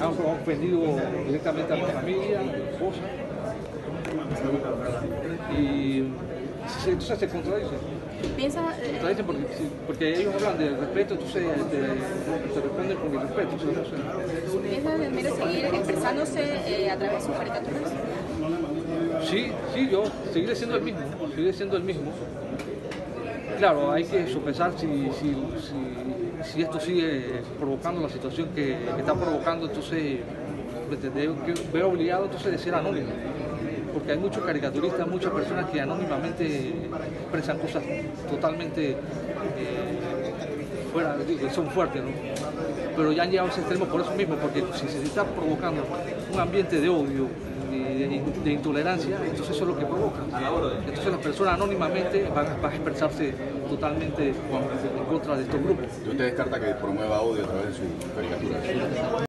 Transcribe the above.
han ofendido directamente a mi familia, a mi esposa. Y entonces se contradicen. Contradicen porque ellos hablan de respeto, entonces te responden con el respeto. ¿Piensa Delmiro seguir expresándose a través de sus caricaturas? Sí, yo seguiré siendo el mismo. Claro, hay que sopesar si esto sigue provocando la situación que está provocando, entonces veo obligado entonces de ser anónimo, porque hay muchos caricaturistas, muchas personas que anónimamente expresan cosas totalmente fuera, son fuertes, ¿no? Pero ya han llegado a ese extremo por eso mismo, porque si se está provocando un ambiente de odio, de intolerancia, entonces eso es lo que provoca. Entonces las personas anónimamente van a expresarse totalmente en contra de estos grupos. ¿Y usted descarta que promueva odio a través de sus caricaturas?